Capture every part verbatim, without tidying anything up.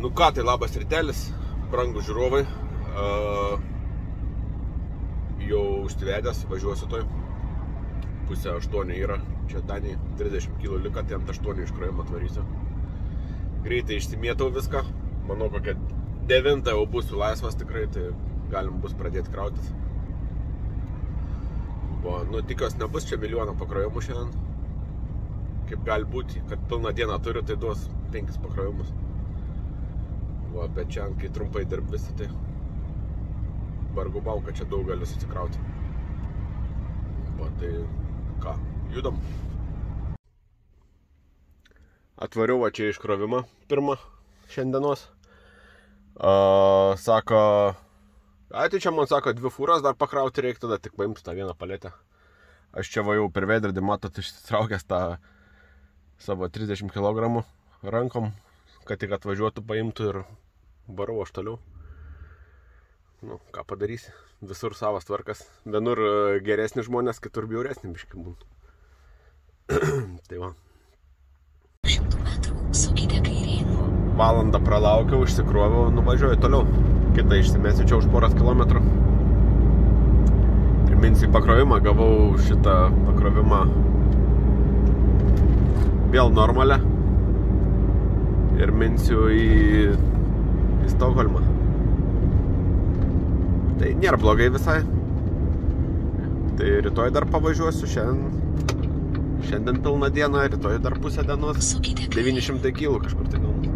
Nu ką, tai labas rytelis, brangūs žiūrovai. Uh, jau užsivedęs, važiuosiu toj. Pusė aštuoni yra, čia Danijai trisdešimt kilų lika, tai ant aštuoni iškrovimą atvarysiu. Greitai išsimėtau viską, manau kokią devintą jau būsiu laisvas tikrai, tai galim bus pradėti krautis. Buvo, nu tikiuosi nebus čia milijoną pakrovimų šiandien. Kaip gali būti, kad pilną dieną turiu, tai duos penkis pakrovimus. Va, bet čia, kai trumpai dirb visi, tai vargu bau, kad čia daug galiu susikrauti. Va, tai ką, judam. Atvariau va čia iškrovimą pirmą šiandienos. Uh, sako, ai tai čia man sako, dvi fūras dar pakrauti reikia, tada tik paimsiu tą vieną paletę. Aš čia va jau per veidrodį, matot, išsitraukęs tą savo trisdešimt kilogramų rankom, kad tik atvažiuotų, paimtų ir varau aš toliau. Nu, ką padarysi, visur savas tvarkas. Vienur geresni žmonės, kitur bjauresni biški būna. Tai va. Valandą pralaukiau, išsikroviau, nuvažiuoju toliau. Kitą išsimesiu čia už poras kilometrų. Priminsiu pakrovimą, gavau šitą pakrovimą vėl normalę ir minsiu į, į Stokholmą. Tai nėra blogai visai. Tai rytoj dar pavažiuosiu, šiandien, šiandien pilną dieną, rytoj dar pusę dienos, devyni šimtai kilų kažkur tai gaunu.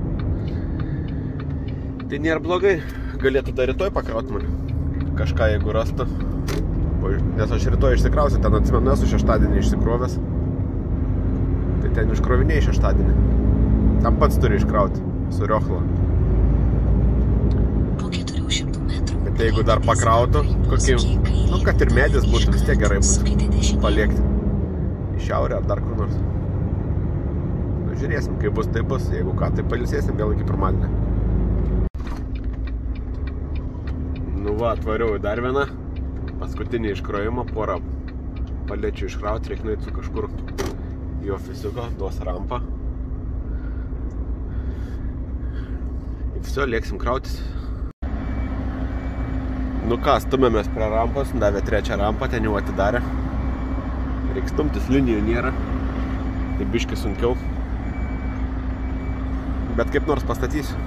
Tai nėra blogai, galėtų dar rytoj pakrauti mane, kažką jeigu rastų. Nes aš rytoj išsikrausiu, ten atsimenu, esu šeštadienį išsikrovęs. Tai ten iškroviniai šeštadienį. Tam pats turi iškrauti, su Riochla. Bet jeigu dar pakrautų, kokį, nu kad ir medis būtų, vis tiek gerai būtų paliekti. Į šiaurę ar dar kur nors. Nu, žiūrėsim, kaip bus, tai bus. Jeigu ką, tai pailsėsim vėl iki pirmadienį. Nu va, atvariau į dar vieną. Paskutinį iškrovimą, porą palečių iškrauti, reikia nueiti su kažkur į ofisiuką, duos rampą. Ir viso, lieksim krautis. Nu ką, stumėmės prie rampos, davė trečią rampą, ten jau atidarė. Reikia stumtis, linijų nėra, tai biški sunkiau. Bet kaip nors pastatysiu.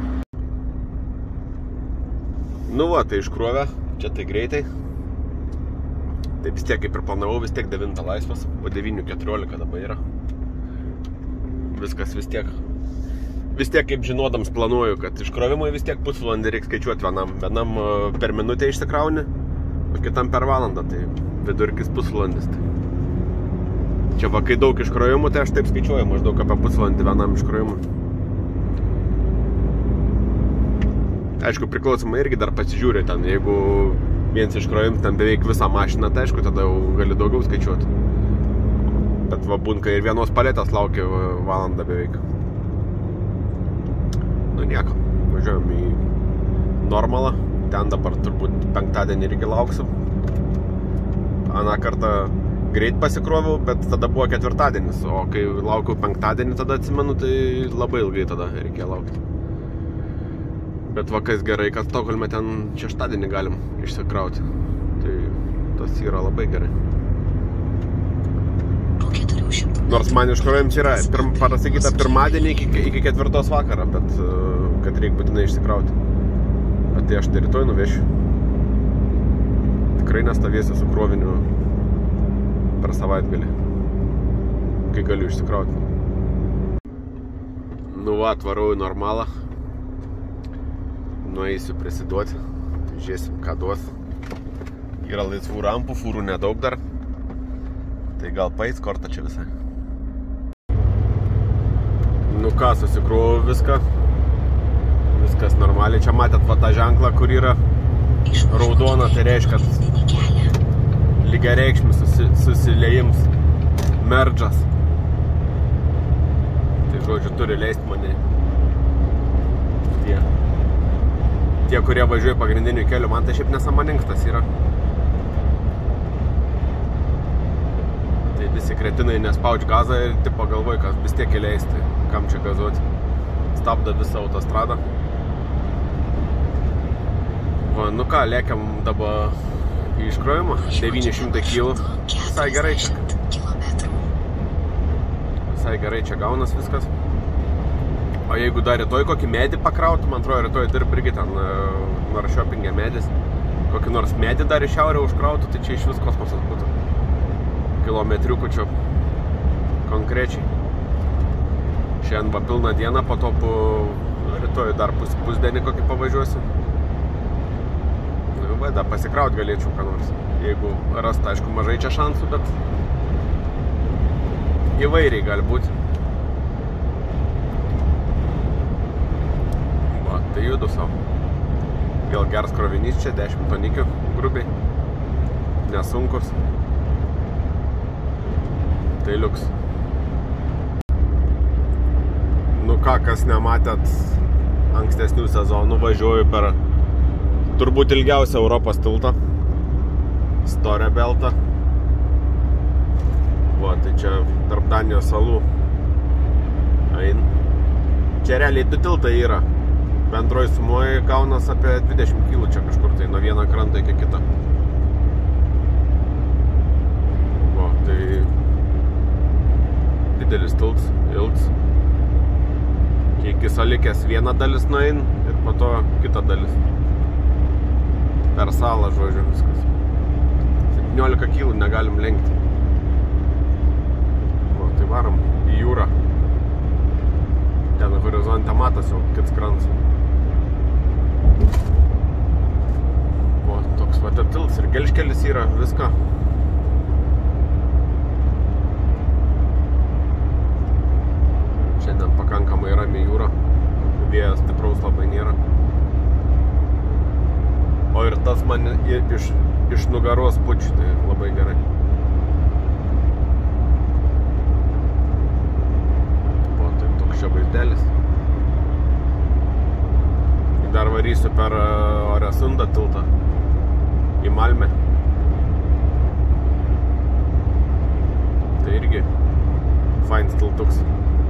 Nu va, tai iškrovė, čia tai greitai. Tai vis tiek, kaip ir planavau, vis tiek devintą laisvas, po devynių keturiolika dabar yra. Viskas vis tiek, vis tiek kaip žinodams planuoju, kad iškrovimui vis tiek pusvalandį reikia skaičiuoti vienam. Vienam per minutę išsikrauni, o kitam per valandą, tai vidurkis pusvalandis. Tai. Čia va, kai daug iškrovimų, tai aš taip skaičiuoju, maždaug apie pusvalandį vienam iškrovimui. Aišku, priklausomai irgi dar pasižiūrė ten, jeigu viens iškrovim ten beveik visą mašiną, tai aišku, tada jau gali daugiau skaičiuoti. Bet va, būnka ir vienos paletės laukia valandą beveik. Nu nieko, važiuojam į normalą. Ten dabar turbūt penktadienį irgi lauksiu. Aną kartą greit pasikroviau, bet tada buvo ketvirtadienis. O kai laukiau penktadienį, tada atsimenu, tai labai ilgai tada reikėjo laukti. Bet va, kas gerai, kad Stokholme ten šeštadienį galim išsikrauti. Tai tas yra labai gerai. Nors man iškrovims yra pirm, parasakyta pirmadienį iki, iki ketvirtos vakarą, bet kad reikia būtinai išsikrauti. Bet tai aš tai rytoj nuvešiu. Tikrai nestovėsiu su kroviniu per savaitgalį, kai galiu išsikrauti. Nu va, atvarau į normalą. Nueisiu prisiduoti, žiūrėsim, ką duos. Yra laisvų rampų, fūrų nedaug dar. Tai gal paeis kortą čia visai. Nu ką, susikrovau viską. Viskas normaliai. Čia matėt va tą ženklą, kur yra raudona, tai reiškia, kad lygiareikšmis susi, susiliejims merdžas. Tai žodžiu, turi leisti mane. Tie. Tie, kurie važiuoja pagrindiniu keliu, man tai šiaip nesąmoningas yra. Tai visi kretinai nespaudž gazą ir tipo galvoja, kas vis tiek įleis, tai kam čia gazuoti. stabdo visą autostradą. Va, nu ką, lėkiam dabar į iškrovimą, devyni šimtai kilų, visai gerai čia. Visai gerai čia gaunas viskas. O jeigu dar rytoj kokį medį pakrautų, man atrodo, rytoj dirb irgi ten Norrköpinge medis, kokį nors medį dar į šiaurę užkrautų, tai čia iš vis kosmosas būtų. Kilometriukų čia konkrečiai. Šiandien va pilna diena, po to rytoj dar pus, pusdienį kokį pavažiuosiu. Nu, va, dar pasikraut galėčiau ką nors. Jeigu rast, aišku, mažai čia šansų, bet įvairiai gali būti. Va, tai judu savo. Vėl geras krovinys čia, dešimt tonikių, grubiai. Nesunkus. Tai liuks. Nu ką, kas nematėt ankstesnių sezonų, važiuoju per turbūt ilgiausią Europos tiltą, Storę Beltą. Va, tai čia tarp Danijos salų ein. Čia realiai du tiltai yra. Bendroj sumoje gaunas apie dvidešimt kilų čia kažkur, tai nuo vieno kranto iki kito. Va, tai didelis tiltas, ilgs. Iki Salikės viena dalis nuein ir po to kita dalis. Per salą, žodžiu, viskas. septyniolika kilų negalim lenkti. O, tai varom į jūrą. Ten horizonte matas jau kits krans. O, toks va tiltas ir gelžkelis yra, viską. Šiandien pakankamai rami jūra, vėjas stipraus labai nėra. O ir tas man iš, iš nugaros pučiu, tai labai gerai. O, tai toks čia vaizdelis. Dar varysiu per Oresundą tiltą į Malmę. Tai irgi fains tiltuks.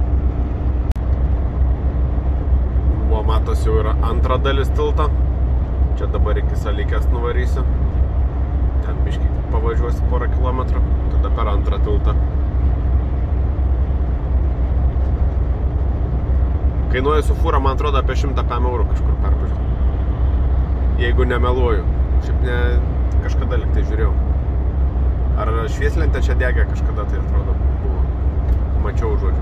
O matos jau yra antra dalis tilto. Čia dabar iki Salikės nuvarysiu. Ten biškį pavažiuosiu porą kilometrų. Tada per antrą tiltą. Kainuoja su fūra, man atrodo, apie šimtą pem eurų kažkur pervažiuoti. Jeigu nemeluoju. Šiaip ne kažkada lyg tai žiūrėjau. Ar švieslentė čia degė kažkada, tai atrodo buvo. Mačiau žodžiu.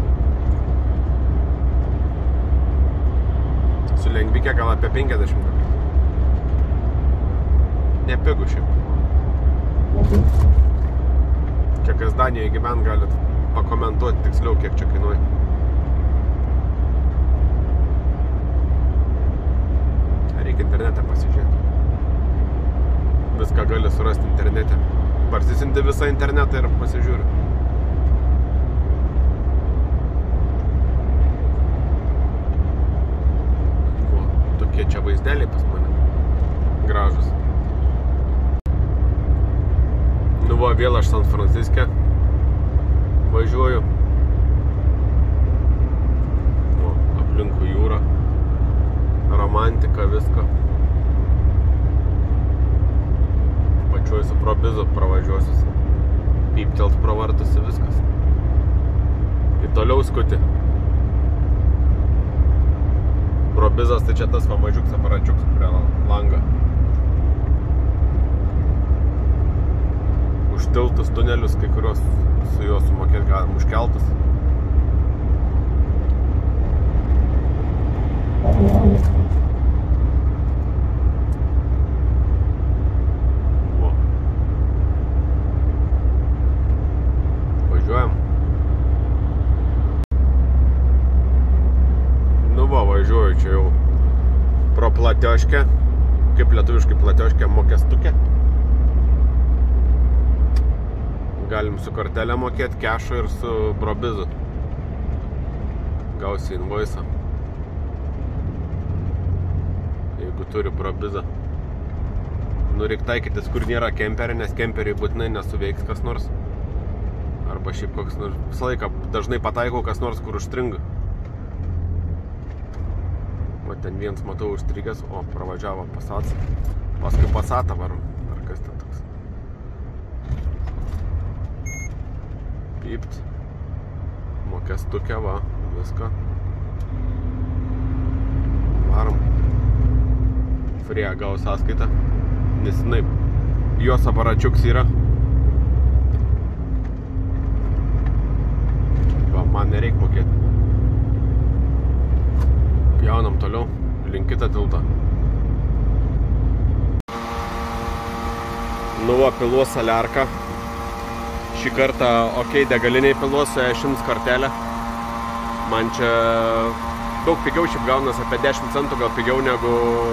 Su lengvikė gal apie penkiasdešimt. Nepigų šiaip. Čia kas Danijoje gyvent galit pakomentuoti tiksliau, kiek čia kainuoja. Reikia internete pasižiūrėti. Viską gali surasti internete. Parsisinti visą internetą ir pasižiūri. O, tokie čia vaizdeliai pas mane. Gražus. Nu va, vėl aš San Franciske važiuoju. O, aplinkui jūra. Romantika, visko. Pačiuoju pro Bizu pravažiuosius. Pyptelt pro vartus ir viskas. Ir toliau skuti. Pro Bizas tai čia tas va mažiuks aparačiuks prie langą. Užtiltus tunelius, kai kurios su juos sumokėt galim užkeltus. O. Važiuojam. Nu va, važiuoju čia jau pro Platioškę, kaip lietuviškai Platioškę, Mokestukę. Galim su kortelę mokėti, kešą ir su Brobizu. Gausi invoisą. Jeigu turi Brobizą. Nu, reik taikytis, kur nėra kemperį, nes kemperiai būtinai nesuveiks kas nors. Arba šiaip koks nors. Visą laiką dažnai pataikau kas nors, kur užstringa. O ten vienas matau užstrigęs, o pravažiavo Passat. Paskui Passatą varom. Ar kas ten toks? Pypt. Mokestukė, va, viską. Varom. Frėja gaus sąskaitą. Nes jinai, jos aparačiuks yra. Va, man nereik mokėti. Jaunam toliau, link kitą tiltą. Nu va, piluos Saliarką. Šį kartą, okei, okay, degaliniai piluos su E šimtas kortelė. Man čia daug pigiau šiaip gaunas, apie dešimt centų gal pigiau negu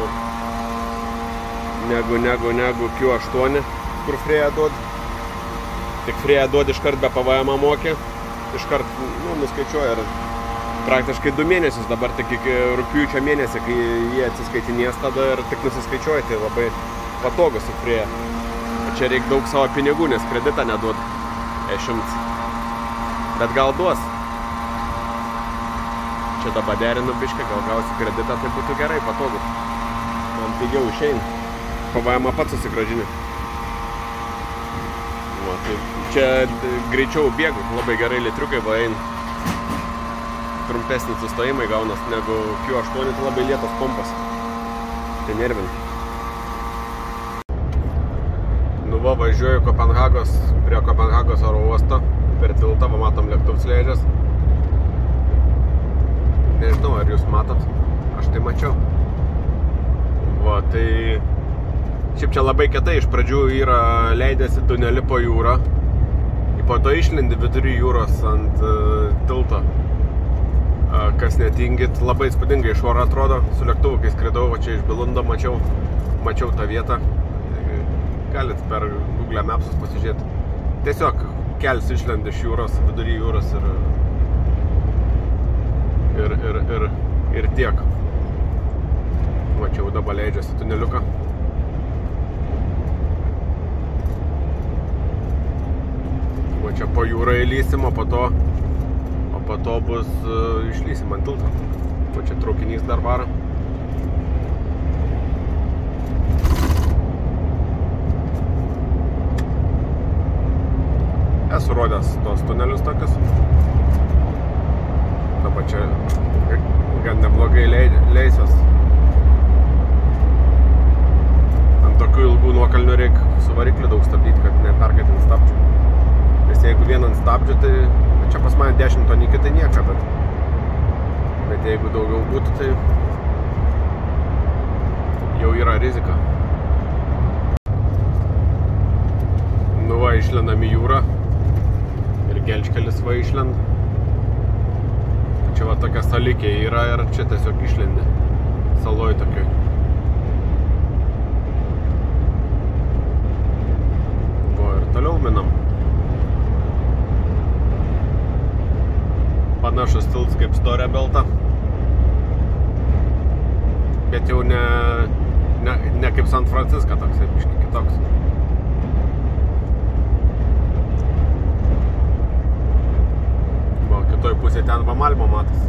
negu, negu, negu Q aštuoni, kur Frėja duod. Tik Frėja duod iškart be P V M mokė. Iškart, nu, nuskaičiuoja ir praktiškai du mėnesius dabar tik iki rugpjūčio mėnesį, kai jie atsiskaitinės tada ir tik nusiskaičiuoja, tai labai patogu su Frėja. Čia reikia daug savo pinigų, nes kreditą neduod E šimtas. Bet gal duos. Čia dabar derinu biškį, gal gausi kreditą, tai būtų gerai, patogu. Man pigiau išeina. P V M pats susigražini. Va, tai čia greičiau bėgu, labai gerai litriukai va eina. Trumpesnis sustojimai gaunas negu Q aštuoni, tai labai lėtas pompas. Tai nervina. Nu va, važiuoju Kopenhagos, prie Kopenhagos oro uosto. Per tiltą, va, matom lėktuvs leidžias. Nežinau, ar jūs matot. Aš tai mačiau. Va, tai šiaip čia labai kietai. Iš pradžių yra leidėsi tunelį po jūrą. Po to išlindi vidury jūros ant uh, tilto. Uh, kas netingit, labai įspūdingai iš oro atrodo. Su lėktuvu, kai skridau, va čia iš Bilundo mačiau, mačiau tą vietą. Galit per Google Mapsus pasižiūrėti. Tiesiog kels išlendi iš jūros, vidury jūros ir ir, ir, ir, ir tiek. Va čia jau dabar leidžiasi tuneliuką. Va čia po jūrą įlysim, o po to, o po to bus uh, išlysim ant tilto. Va čia traukinys dar varo. Esu rodęs tos tunelius tokius. Dabar čia gan neblogai leisios. Ant tokių ilgų nuokalnių reikia su varikliu daug stabdyti, kad neperkaitint stabdžių. Nes jeigu vien ant stabdžių, tai čia pas mane dešimt tonikį, tai nieka, bet, bet jeigu daugiau būtų, tai jau yra rizika. Nu va, išlendam į jūrą. Gelčkelis va išlenda. Čia va tokia salikė yra ir čia tiesiog išlendi. Saloj tokioj. O ir toliau minam. Panašus tilts kaip Storė Belta. Bet jau ne, ne, ne kaip San Francisco toks, biškai kitoks. Kitoj pusė ten va Malmo matas.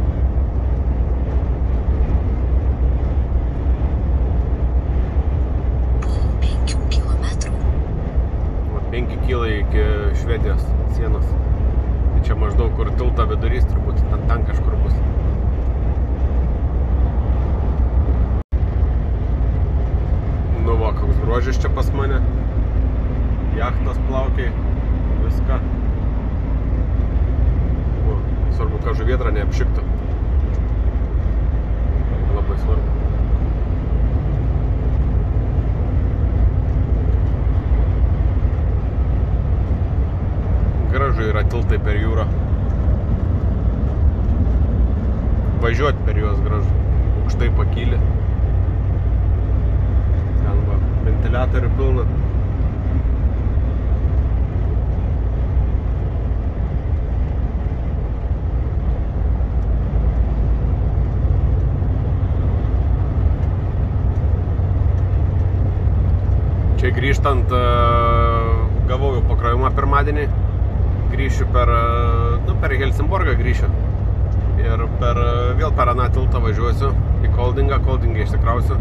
Po penkių kilometrų. Va penki kilai iki Švedijos sienos. Tai čia maždaug kur tilto vidurys, turbūt ten, ten kažkur bus. Nu va, koks grožis čia pas mane. Jachtos plaukiai, viską. Svarbu, kad žuvėdra neapšiktų. Labai svarbu. Gražu yra tiltai per jūrą. Važiuoti per juos gražu. Aukštai pakyli. Ten va, ventiliatorių pilna. Čia grįžtant, gavau jau pakrovimą pirmadienį, grįšiu per, nu, per Helsingborgą grįšiu. Ir per, vėl per aną tiltą važiuosiu į Koldingą, Koldingą išsikrausiu.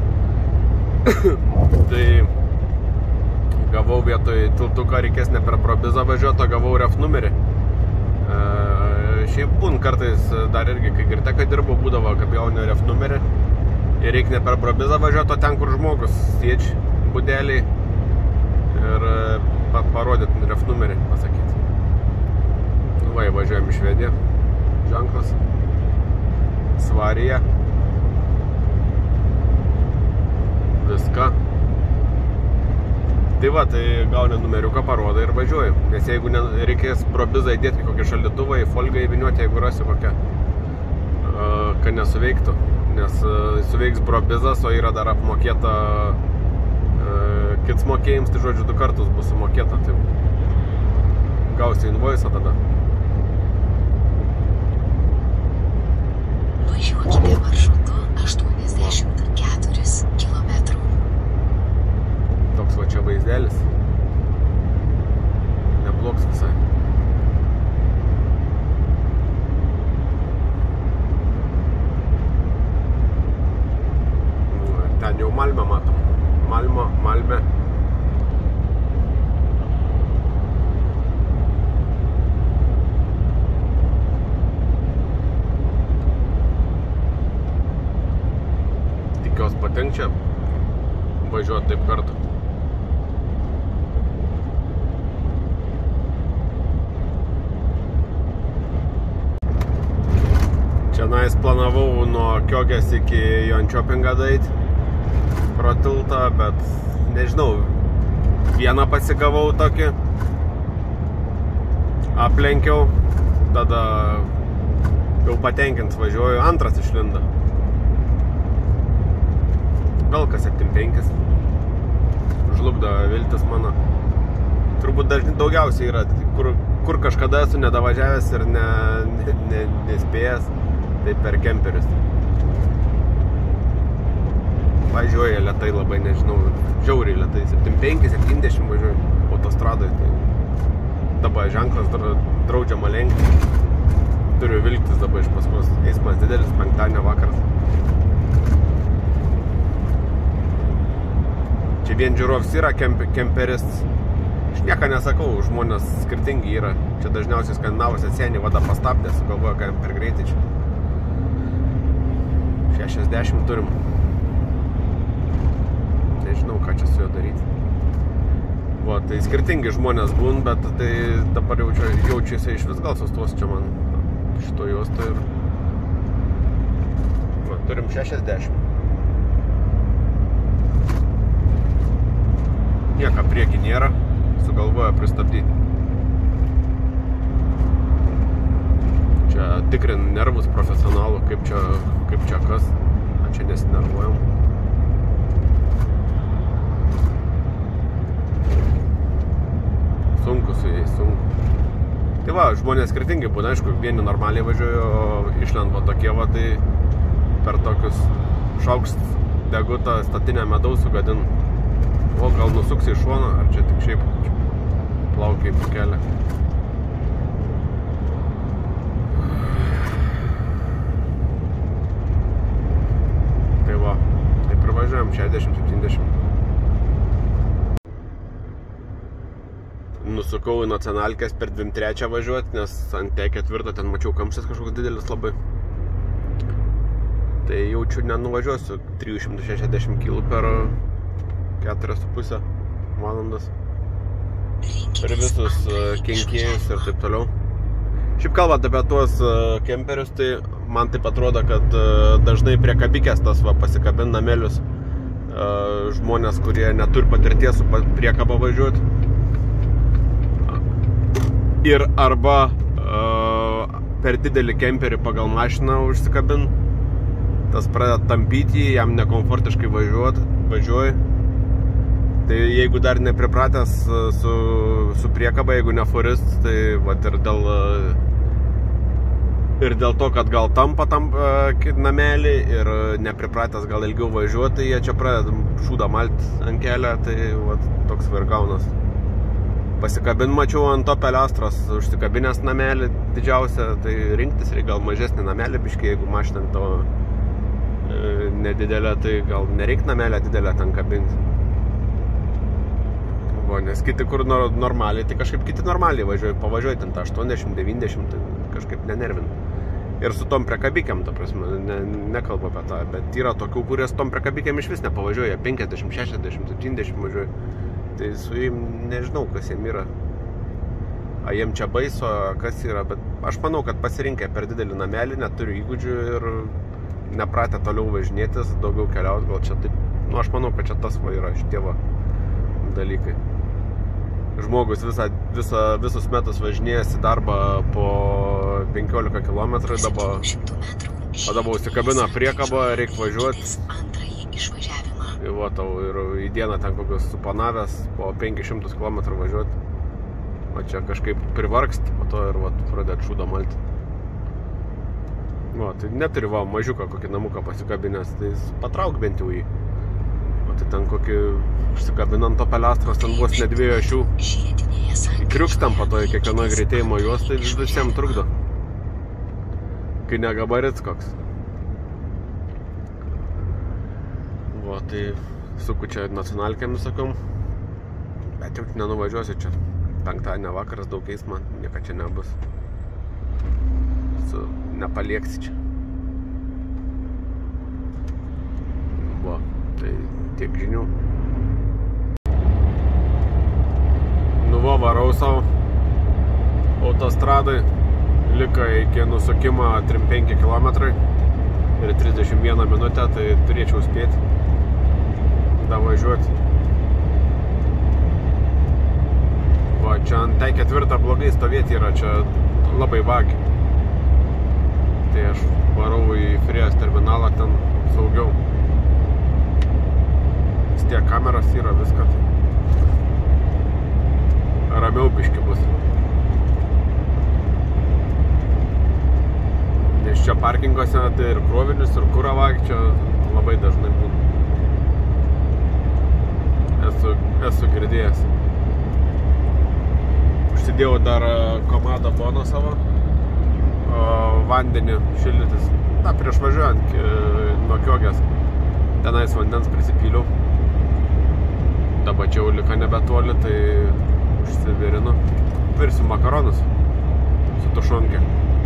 Tai gavau vietoj tiltuką, reikės ne per Probizą važiuoti, gavau ref numerį. E, šiaip būn kartais dar irgi, kai Girtekai dirbau, būdavo, kad gauni ref numerį. Ir reikia ne per Probizą važiuoti, o ten, kur žmogus sieč budeliai. Ir pa, parodyti ref numerį, pasakyti. Nu, va, važiuojam į Švediją. Ženklas. Svarija. Viską. Tai va, tai gauni numeriuką, parodai ir važiuoju. Nes jeigu ne, reikės Probizą įdėti kokį šaldytuvą, į folgą įviniuoti, jeigu rasiu kokią, kad nesuveiktų. Nes suveiks Probizas, o yra dar apmokėta kits mokėjims, tai žodžiu du kartus bus sumokėta. Tai gausi invoisą tada. Važiuokite maršrutu aštuoniasdešimt keturi kilometrai. Toks va čia vaizdelis. Nebloks visai. Ten jau Malmę matom. Malmo, Malmė. Tikiuos patenk čia važiuoti taip kartu. Čianais planavau nuo Kiogės iki Jončiopingą daeit pro tiltą, bet nežinau, vieną pasigavau tokį, aplenkiau, tada jau patenkint važiuoju, antras išlindo. Gal kas septyniasdešimt penki, žlugdo viltis mano. Turbūt dažnai daugiausiai yra, kur, kur kažkada esu nedavažiavęs ir ne, ne, ne, nespėjęs, tai per kemperius. Važiuoja lėtai labai, nežinau, žiauriai lėtai, septyniasdešimt penki septyniasdešimt važiuoju autostradoje. Tai dabar ženklas draudžiama lenkti. Turiu vilktis dabar iš paskos. Eismas didelis, penktadienio vakaras. Čia vien žiūrovs yra kemp, kemperis. Aš nieko nesakau, žmonės skirtingi yra. Čia dažniausiai skandinavus atsienį vada pastabdė, sugalvoja, kad per greitai čia. šešiasdešimt turim. Nežinau, ką čia su juo daryti. Va, tai skirtingi žmonės būn, bet tai dabar jaučiu, jaučiuosi iš vis gal sustos čia man šito juosto ir... Va, turim šešiasdešimt. Nieka prieki nėra, sugalvoja pristabdyti. Čia tikrin nervus profesionalų, kaip čia, kaip čia kas, a čia nesinervuojam. Sunku su jais, sunku. Tai va, žmonės skirtingai būna, aišku, vieni normaliai važiuoju, o išlenda tokie va, tai per tokius šaukst degutą statinę medaus sugadin. O gal nusuks į šoną, ar čia tik šiaip plaukia į kelią. Tai va, taip ir važiuojam, šešiasdešimt septyniasdešimt. Nusukau į Nacionalkės per dvidešimt trečią važiuoti, nes ant T ketvirto ten mačiau kamštis kažkoks didelis labai. Tai jaučiu nenuvažiuosiu trijų šimtų šešiasdešimt kilų per keturias su pusę valandas. Per visus kenkėjus ir taip toliau. Šiaip kalbant apie tuos kemperius, tai man taip atrodo, kad dažnai prie kabikės tas va, pasikabina namelius žmonės, kurie neturi patirties su priekaba važiuoti. Ir arba per didelį kemperį pagal mašiną užsikabin, tas pradeda tampyti, jam nekomfortiškai važiuoti, važiuoji. Tai jeigu dar nepripratęs su, su priekaba, jeigu ne furist, tai vat ir dėl, ir dėl to, kad gal tampa tam namelį ir nepripratęs gal ilgiau važiuoti, tai jie čia pradeda šūdą malti ant kelio, tai vat toks va ir gaunas Pasikabin mačiau ant Opel Astros, užsikabinęs namelį didžiausią, tai rinktis reikia gal mažesnį namelį biškį, jeigu mašiną to e, nedidelę, tai gal nereik namelę didelę ten kabinti. O, nes kiti kur normaliai, tai kažkaip kiti normaliai važiuoja, pavažiuoja ten tą aštuoniasdešimt devyniasdešimt, tai kažkaip nenervin. Ir su tom priekabikiam, ta prasme, ne, nekalbu apie tą, bet yra tokių, kurie su tom priekabikiam iš vis nepavažiuoja, penkiasdešimt, šešiasdešimt, septyniasdešimt važiuoja. Tai su jim nežinau, kas jiem yra. A jiem čia baiso, kas yra, bet aš manau, kad pasirinkę per didelį namelį, neturiu įgūdžių ir nepratę toliau važinėtis, daugiau keliauti, gal čia taip, nu aš manau, kad čia tas va yra šitie va dalykai. Žmogus visą, visą, visus metus važinėjasi darbą po penkiolika kilometrų, dabar, o dabar užsikabina priekabą, reikia važiuoti. Ir va, tau ir į dieną ten kokius suplanavęs po penkis šimtus kilometrų važiuoti. O čia kažkaip privargst, po to ir va, pradėt šūdą malti. Va, tai neturi va, mažiuką kokį namuką pasikabinęs, tai patrauk bent jau jį. O tai ten kokį užsikabinant Opel Astros, ten vos ne dviejų ašių. Įkriukstam po to į kiekvieno greitėjimo juos, tai visiems trukdo. Kai negabarits koks. Va, tai suku čia nacionalkėm visokiom. Bet jau nenuvažiuosiu čia. Penktadienio vakaras daug eismo, nieka čia nebus. Su, nepalieksi čia. Va, tai tiek žinių. Nu va, varau savo autostradai. Lika iki nusukimo trisdešimt penki kilometrai ir trisdešimt viena minutę, tai turėčiau spėti davažiuoti. Va, čia ant tai ketvirtą blogai stovėti yra, čia labai vagi. Tai aš varau į Frias terminalą, ten saugiau. Vis tiek kameros yra, viską. Ramiau biški bus. Nes čia parkinguose tai ir krovinius, ir kurą vagi, čia labai dažnai būna. Esu, esu girdėjęs. Užsidėjau dar komadą boną savo, vandenį šildytis. Na, prieš važiuojant nuo Kiogės tenais vandens prisipyliau. Dabar čia jau lika nebetoli, tai užsivirinu. Virsiu makaronus su tušonkė.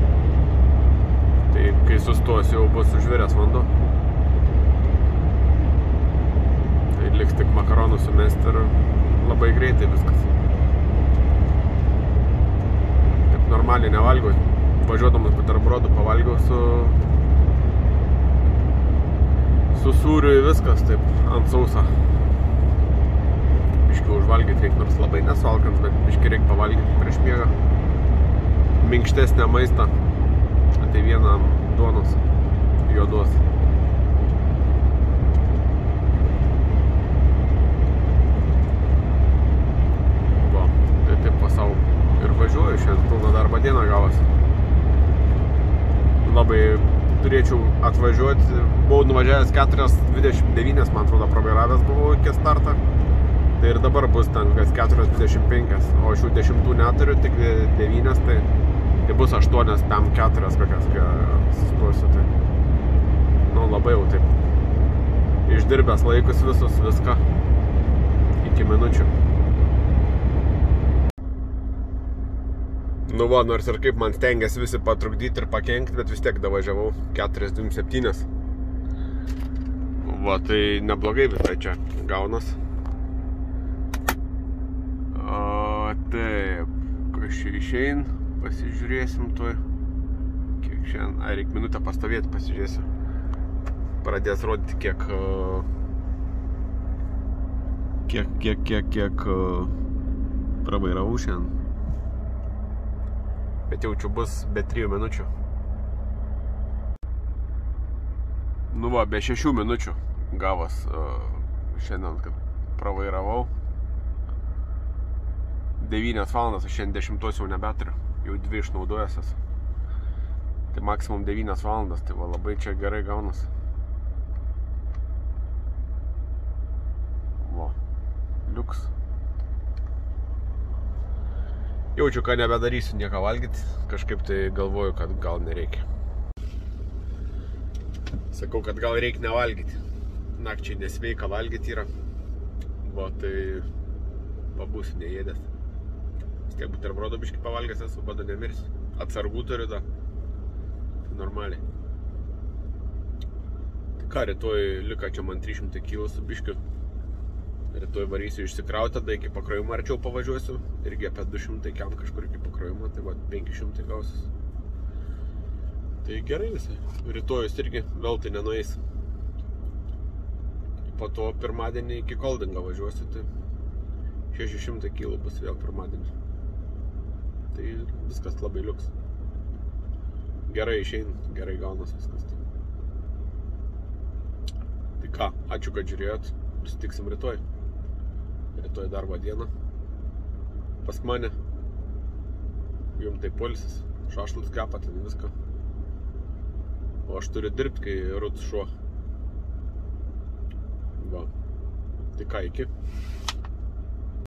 Tai kai sustos jau bus užviręs vanduo. Tai liks tik makaronus sumesti ir labai greitai viskas. Taip normaliai nevalgiau. Važiuodamas buterbrodų pavalgiau su su sūriu ir viskas, taip, ant sausa. Biški užvalgyti reikia, nors labai nesuvalgant, bet biški reikia pavalgyti prieš miegą. Minkštesnę maistą. Tai vieną duonos juodos. Va, tai taip pasau ir važiuoju, šiandien pilna darbo diena gavosi. Labai turėčiau atvažiuoti, buvau nuvažiavęs keturias dvidešimt devynias, man atrodo, prabairavęs buvau iki startą. Tai ir dabar bus ten keturias dvidešimt penkias, o šių dešimtų neturiu, tik devynias, tai, tai bus aštuonias, pem keturias kokias, kai sustuosiu. Tai, nu, labai jau taip. Išdirbęs laikus visus, viską, iki minučių. Nu va, nors ir kaip man stengiasi visi patrukdyti ir pakenkti, bet vis tiek davažiavau keturias dvidešimt septynias. Va, tai neblogai visai čia gaunas. O, taip, kas čia išein, pasižiūrėsim tuoj. Kiek šiandien, ai, reik minutę pastovėti, pasižiūrėsiu. Pradės rodyti, kiek, kiek, kiek, kiek, kiek pravairavau šiandien. Bet jaučiu bus be trijų minučių. Nu va, be šešių minučių gavos uh, šiandien, kad pravairavau. devynias valandas, aš šiandien dešimtos jau nebeturiu. Jau dvi išnaudojęs esu. Tai maksimum devynias valandas, tai va labai čia gerai gaunas. Va, liuks. Jaučiu, kad nebedarysiu nieko valgyti, kažkaip tai galvoju, kad gal nereikia. Sakau, kad gal reikia nevalgyti. Nakčiai nesveika valgyti yra. Va, tai pabūsiu neėdęs. Vis tiek buterbrodo biškį pavalgęs esu, bado nemirsiu. Atsargų turiu da. Tai normaliai. Tai ką, rytoj lika čia man trys šimtai kilų su biškiu. Rytoj varysiu išsikrauti, tada iki pakrovimo arčiau pavažiuosiu. Irgi apie du šimtai kiam kažkur iki pakrovimo, tai va penki šimtai gausis. Tai gerai visai. Rytojus irgi veltui nenueis. Po to pirmadienį iki Koldingo važiuosiu, tai šeši šimtai kilų bus vėl pirmadienį. Tai viskas labai liuks. Gerai išein, gerai gaunas viskas. Tai ką, ačiū, kad žiūrėjot. Susitiksim rytoj. Rytoj darbo dieną. Pas mane. Jum tai poilsis. Šašlus kepa, ten viską. O aš turiu dirbti, kai rūts šuo. Va. Tai ką, iki?